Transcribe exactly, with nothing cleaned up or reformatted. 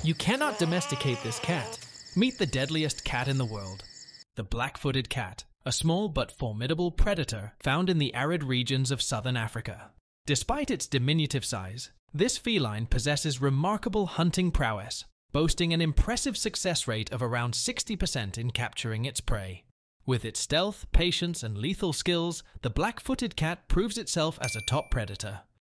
You cannot domesticate this cat. Meet the deadliest cat in the world, the black-footed cat, a small but formidable predator found in the arid regions of southern Africa. Despite its diminutive size, this feline possesses remarkable hunting prowess, boasting an impressive success rate of around sixty percent in capturing its prey. With its stealth, patience, and lethal skills, the black-footed cat proves itself as a top predator.